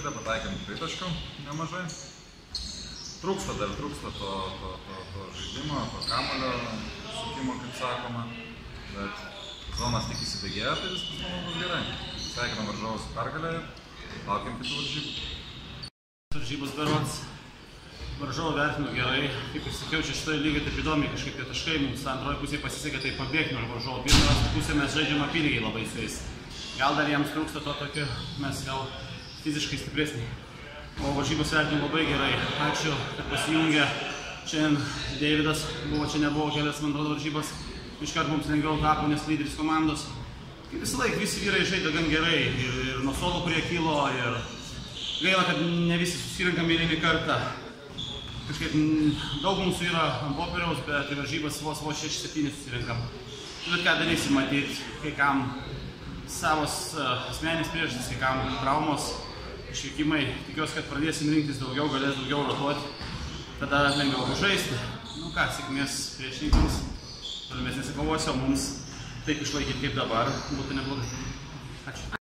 pažaidė, pataikėm tritaškių nemažai. Trūksta to žaidimo, to kamuolio sukimo, kaip sakoma, bet zonas tik įsibėgėjo, tai viskas, manau, bus gerai. Sveikinam varžovus su pergalę ir laukiam kitų varžybų. Varžybos berods varžovų vertinu gerai, kaip ir sakiau, čia šitoje lygiai taip įdomiai kažkaip tie taškai, mums antroje pusėje pasisekė tai pabėgti nuo varžovų. Pirmoje pusėje mes žaidžiam apylygiai labai su jais. Gal dar jiems trūksta to tokio, mes gal fiziškai stipresni. O varžybos vertinu labai gerai. Ačiū, kad pasijungė. Šiandien Deividas buvo, čia nebuvo kelias, man atrodo, varžybos. Iškart mums lengviau tapo, nes lyderis komandos. Kaip visą laiką visi vyrai žaidė gan gerai. Ir nuo suolo, kurie kilo, ir gaila, kad ne visi susirinkam eilinį kartą. Kažkaip daug mūsų yra ant popieriaus, bet į varžybas vos 6-7 susirinkam. Bet ką darysim, matyti, kai kam savos asmeninės priežastys, kai kam traumos, išvykimai. Tikiuosi, kad pradėsim rinktis daugiau, galės daugiau rotuoti, tada lengviau žaisti. Nu ką, sėkmės priešininkams, tolimesnėse kovose, o mums taip išlaikyti kaip dabar būtų neblogai. Ačiū.